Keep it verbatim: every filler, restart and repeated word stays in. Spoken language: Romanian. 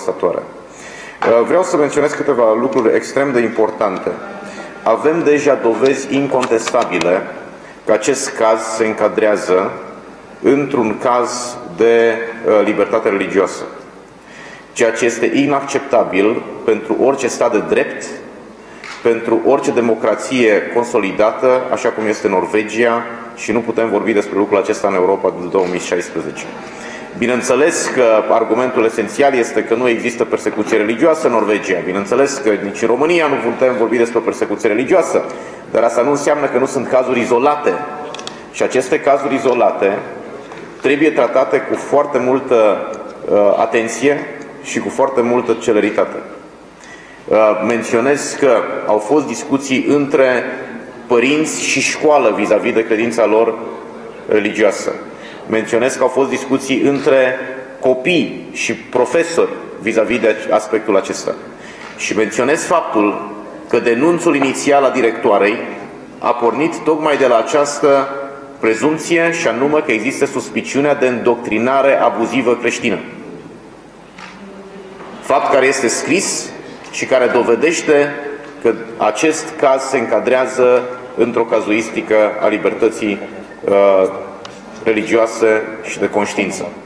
devastatoare. Vreau să menționez câteva lucruri extrem de importante. Avem deja dovezi incontestabile că acest caz se încadrează într-un caz de libertate religioasă, ceea ce este inacceptabil pentru orice stat de drept, pentru orice democrație consolidată, așa cum este Norvegia, și nu putem vorbi despre lucrul acesta în Europa din două mii șaisprezece. Bineînțeles că argumentul esențial este că nu există persecuție religioasă în Norvegia. Bineînțeles că nici în România nu putem vorbi despre persecuție religioasă, dar asta nu înseamnă că nu sunt cazuri izolate. Și aceste cazuri izolate trebuie tratate cu foarte multă uh, atenție și cu foarte multă celeritate. Uh, menționez că au fost discuții între părinți și școală vis-a-vis de credința lor religioasă. Menționez că au fost discuții între copii și profesori vis-a-vis de aspectul acesta. Și menționez faptul că denunțul inițial a directoarei a pornit tocmai de la această prezumție, și anume că există suspiciunea de îndoctrinare abuzivă creștină. Fapt care este scris și care dovedește că acest caz se încadrează într-o cazuistică a libertății uh, religioase și de conștiință.